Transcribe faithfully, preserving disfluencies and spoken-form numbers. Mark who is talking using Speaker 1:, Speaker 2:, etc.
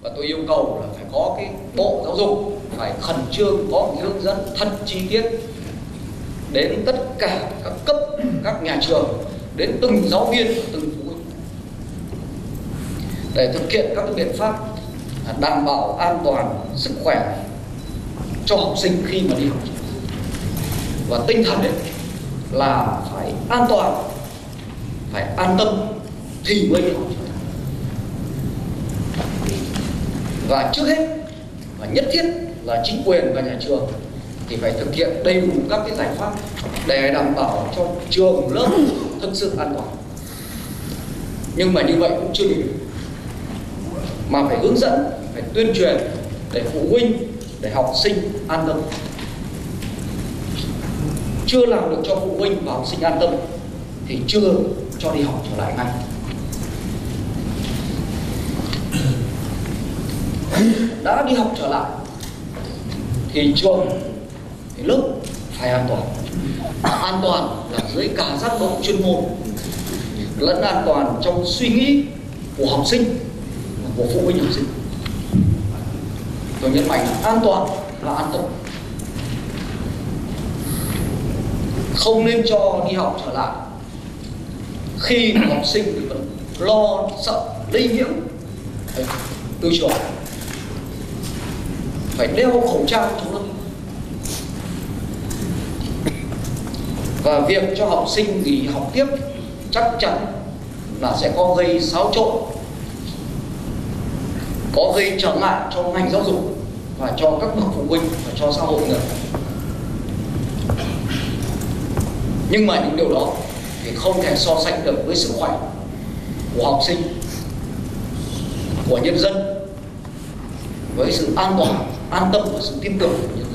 Speaker 1: Và tôi yêu cầu là phải có cái Bộ Giáo dục phải khẩn trương có một hướng dẫn thật chi tiết đến tất cả các cấp, các nhà trường, đến từng giáo viên, từng phụ huynh, để thực hiện các biện pháp đảm bảo an toàn sức khỏe cho học sinh khi mà đi học. Và tinh thần ấy là phải an toàn, phải an tâm thì mới đi học. Và trước hết và nhất thiết là chính quyền và nhà trường thì phải thực hiện đầy đủ các cái giải pháp để đảm bảo cho trường lớp thực sự an toàn. Nhưng mà như vậy cũng chưa đủ, mà phải hướng dẫn, phải tuyên truyền để phụ huynh, để học sinh an tâm. Chưa làm được cho phụ huynh và học sinh an tâm thì chưa cho đi học trở lại ngay. Đã đi học trở lại thì trường, thì lớp phải an toàn. An toàn là dưới cả giác độ chuyên môn, lẫn an toàn trong suy nghĩ của học sinh, của phụ huynh học sinh. Tôi nhấn mạnh an toàn và an tâm. Không nên cho đi học trở lại khi học sinh thì vẫn lo sợ lây nhiễm từ trường. Phải đeo khẩu trang trong lớp. Và việc cho học sinh nghỉ học tiếp chắc chắn là sẽ có gây xáo trộn, có gây trở ngại cho ngành giáo dục và cho các bậc phụ huynh và cho xã hội nữa. Nhưng mà những điều đó thì không thể so sánh được với sức khỏe của học sinh, của nhân dân, với sự an toàn, an tâm và sự tin tưởng của nhân dân.